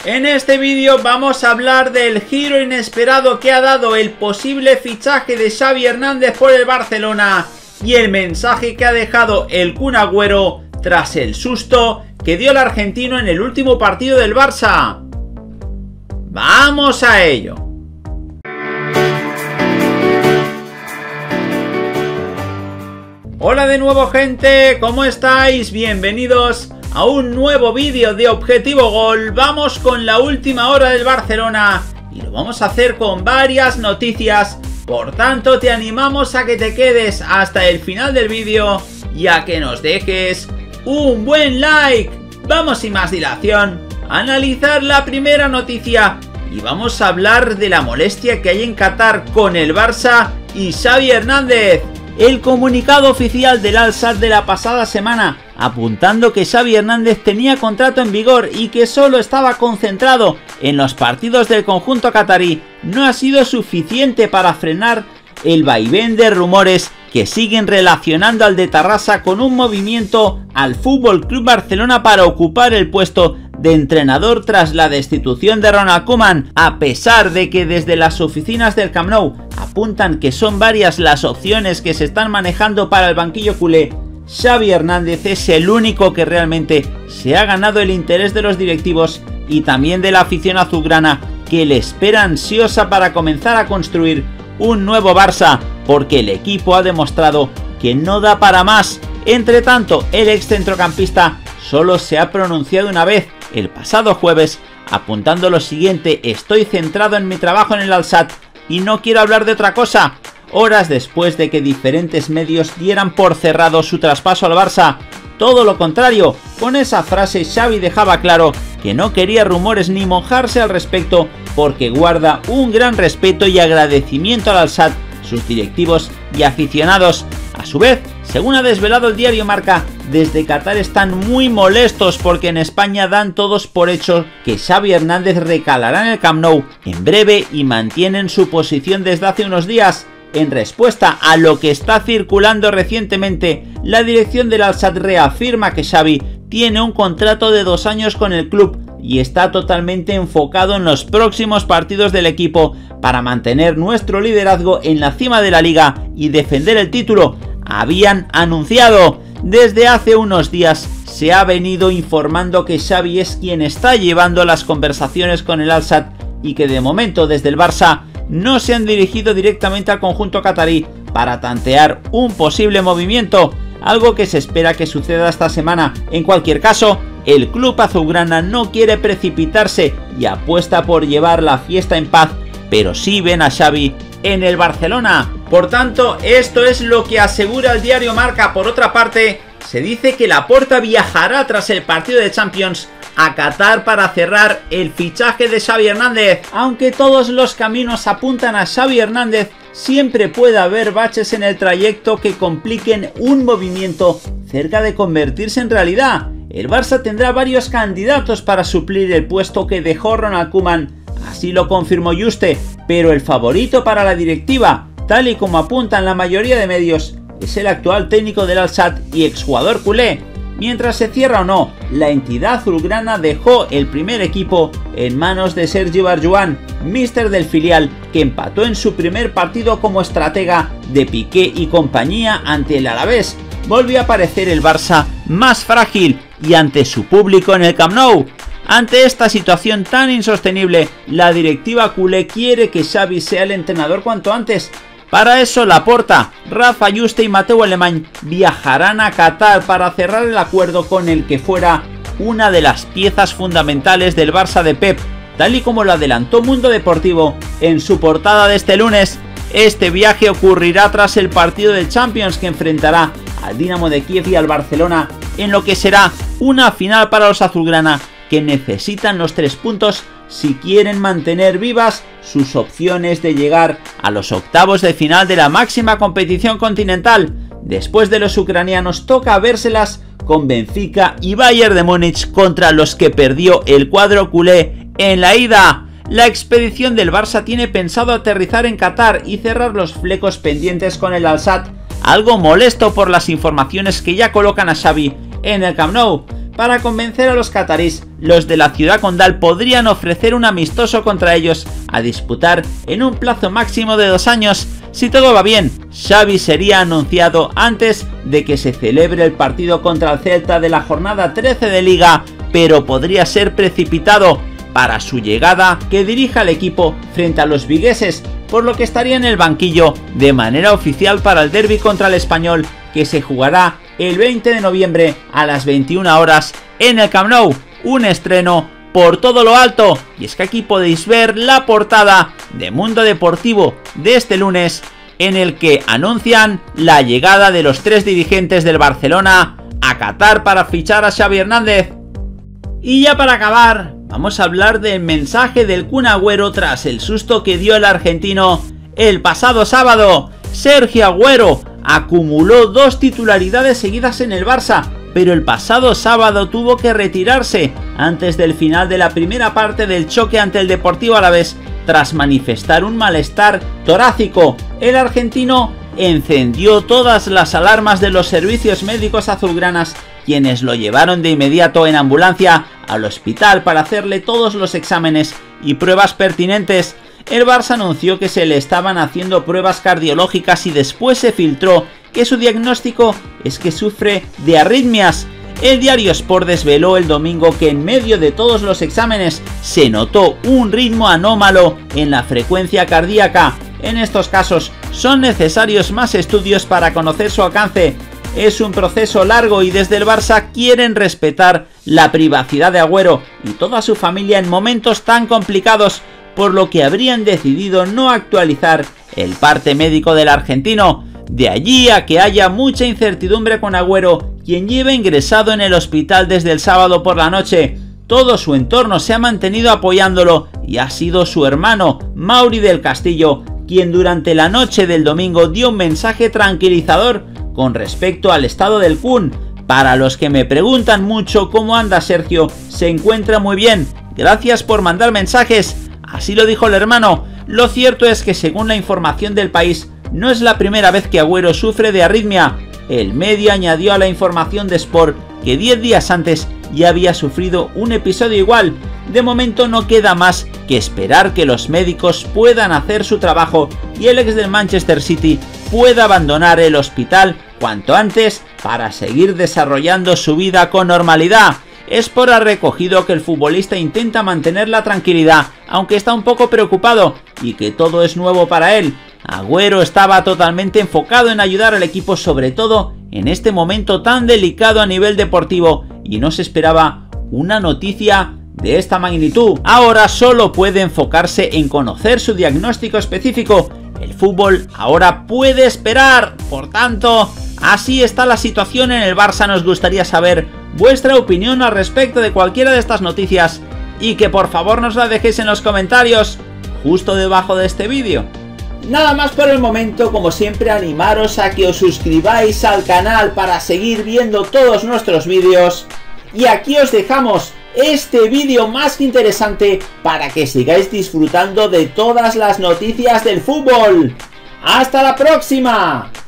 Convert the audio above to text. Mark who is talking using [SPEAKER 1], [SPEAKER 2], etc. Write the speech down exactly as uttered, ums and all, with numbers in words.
[SPEAKER 1] En este vídeo vamos a hablar del giro inesperado que ha dado el posible fichaje de Xavi Hernández por el Barcelona y el mensaje que ha dejado el Kun Agüero tras el susto que dio el argentino en el último partido del Barça. ¡Vamos a ello! Hola de nuevo, gente, ¿cómo estáis? Bienvenidos a un nuevo vídeo de Objetivo Gol. Vamos con la última hora del Barcelona y lo vamos a hacer con varias noticias. Por tanto, te animamos a que te quedes hasta el final del vídeo y a que nos dejes un buen like. Vamos sin más dilación a analizar la primera noticia y vamos a hablar de la molestia que hay en Qatar con el Barça y Xavi Hernández. El comunicado oficial del Al-Sadd de la pasada semana, apuntando que Xavi Hernández tenía contrato en vigor y que solo estaba concentrado en los partidos del conjunto catarí, no ha sido suficiente para frenar el vaivén de rumores que siguen relacionando al de Tarrasa con un movimiento al F C Barcelona para ocupar el puesto de entrenador tras la destitución de Ronald Koeman, a pesar de que desde las oficinas del Camp Nou apuntan que son varias las opciones que se están manejando para el banquillo culé. Xavi Hernández es el único que realmente se ha ganado el interés de los directivos y también de la afición azulgrana, que le espera ansiosa para comenzar a construir un nuevo Barça, porque el equipo ha demostrado que no da para más. Entre tanto, el ex centrocampista solo se ha pronunciado una vez, el pasado jueves, apuntando lo siguiente: estoy centrado en mi trabajo en el Al-Sadd y no quiero hablar de otra cosa, horas después de que diferentes medios dieran por cerrado su traspaso al Barça. Todo lo contrario, con esa frase Xavi dejaba claro que no quería rumores ni mojarse al respecto, porque guarda un gran respeto y agradecimiento al Al-Sadd, sus directivos y aficionados. A su vez, según ha desvelado el diario Marca, desde Qatar están muy molestos porque en España dan todos por hecho que Xavi Hernández recalará en el Camp Nou en breve y mantienen su posición desde hace unos días. En respuesta a lo que está circulando recientemente, la dirección del Al-Sadd reafirma que Xavi tiene un contrato de dos años con el club y está totalmente enfocado en los próximos partidos del equipo para mantener nuestro liderazgo en la cima de la liga y defender el título. Habían anunciado. Desde hace unos días se ha venido informando que Xavi es quien está llevando las conversaciones con el Al-Sadd y que de momento desde el Barça no se han dirigido directamente al conjunto catarí para tantear un posible movimiento, algo que se espera que suceda esta semana. En cualquier caso, el club azulgrana no quiere precipitarse y apuesta por llevar la fiesta en paz, pero sí ven a Xavi en el Barcelona. Por tanto, esto es lo que asegura el diario Marca. Por otra parte, se dice que Laporta viajará tras el partido de Champions a Qatar para cerrar el fichaje de Xavi Hernández. Aunque todos los caminos apuntan a Xavi Hernández, siempre puede haber baches en el trayecto que compliquen un movimiento cerca de convertirse en realidad. El Barça tendrá varios candidatos para suplir el puesto que dejó Ronald Koeman, así lo confirmó Juste, pero el favorito para la directiva, tal y como apuntan la mayoría de medios, es el actual técnico del Al-Sadd y exjugador culé. Mientras se cierra o no, la entidad azulgrana dejó el primer equipo en manos de Sergi Barjuan, míster del filial, que empató en su primer partido como estratega de Piqué y compañía ante el Alavés. Volvió a aparecer el Barça más frágil y ante su público en el Camp Nou. Ante esta situación tan insostenible, la directiva culé quiere que Xavi sea el entrenador cuanto antes. Para eso, Laporta, Rafa Juste y Mateu Alemany viajarán a Qatar para cerrar el acuerdo con el que fuera una de las piezas fundamentales del Barça de Pep, tal y como lo adelantó Mundo Deportivo en su portada de este lunes. Este viaje ocurrirá tras el partido de Champions que enfrentará al Dinamo de Kiev y al Barcelona, en lo que será una final para los azulgrana, que necesitan los tres puntos si quieren mantener vivas sus opciones de llegar a los octavos de final de la máxima competición continental. Después de los ucranianos toca vérselas con Benfica y Bayern de Múnich, contra los que perdió el cuadro culé en la ida. La expedición del Barça tiene pensado aterrizar en Qatar y cerrar los flecos pendientes con el Al-Sadd, algo molesto por las informaciones que ya colocan a Xavi en el Camp Nou. para convencer a los catarís. Los de la ciudad condal podrían ofrecer un amistoso contra ellos a disputar en un plazo máximo de dos años. Si todo va bien, Xavi sería anunciado antes de que se celebre el partido contra el Celta de la jornada trece de Liga, pero podría ser precipitado para su llegada que dirija al equipo frente a los vigueses, por lo que estaría en el banquillo de manera oficial para el derbi contra el Español, que se jugará el veinte de noviembre a las veintiuna horas en el Camp Nou, un estreno por todo lo alto. Y es que aquí podéis ver la portada de Mundo Deportivo de este lunes, en el que anuncian la llegada de los tres dirigentes del Barcelona a Qatar para fichar a Xavi Hernández. Y ya para acabar, vamos a hablar del mensaje del Kun Agüero tras el susto que dio el argentino el pasado sábado. Sergio Agüero acumuló dos titularidades seguidas en el Barça, pero el pasado sábado tuvo que retirarse antes del final de la primera parte del choque ante el Deportivo Alavés tras manifestar un malestar torácico. El argentino encendió todas las alarmas de los servicios médicos azulgranas, quienes lo llevaron de inmediato en ambulancia al hospital para hacerle todos los exámenes y pruebas pertinentes. El Barça anunció que se le estaban haciendo pruebas cardiológicas y después se filtró que su diagnóstico es que sufre de arritmias. El diario Sport desveló el domingo que en medio de todos los exámenes se notó un ritmo anómalo en la frecuencia cardíaca. En estos casos son necesarios más estudios para conocer su alcance. Es un proceso largo y desde el Barça quieren respetar la privacidad de Agüero y toda su familia en momentos tan complicados, por lo que habrían decidido no actualizar el parte médico del argentino. De allí a que haya mucha incertidumbre con Agüero, quien lleva ingresado en el hospital desde el sábado por la noche. Todo su entorno se ha mantenido apoyándolo y ha sido su hermano, Mauri del Castillo, quien durante la noche del domingo dio un mensaje tranquilizador con respecto al estado del Kun. Para los que me preguntan mucho cómo anda Sergio, se encuentra muy bien, gracias por mandar mensajes. Así lo dijo el hermano. Lo cierto es que según la información del País, no es la primera vez que Agüero sufre de arritmia. El medio añadió a la información de Sport que diez días antes ya había sufrido un episodio igual. De momento no queda más que esperar que los médicos puedan hacer su trabajo y el ex del Manchester City pueda abandonar el hospital cuanto antes para seguir desarrollando su vida con normalidad. Sport ha recogido que el futbolista intenta mantener la tranquilidad, aunque está un poco preocupado, y que todo es nuevo para él. Agüero estaba totalmente enfocado en ayudar al equipo, sobre todo en este momento tan delicado a nivel deportivo, y no se esperaba una noticia de esta magnitud. Ahora solo puede enfocarse en conocer su diagnóstico específico. El fútbol ahora puede esperar. Por tanto, así está la situación en el Barça. Nos gustaría saber vuestra opinión al respecto de cualquiera de estas noticias y que por favor nos la dejéis en los comentarios justo debajo de este vídeo. Nada más por el momento. Como siempre, animaros a que os suscribáis al canal para seguir viendo todos nuestros vídeos, y aquí os dejamos este vídeo más que interesante para que sigáis disfrutando de todas las noticias del fútbol. ¡Hasta la próxima!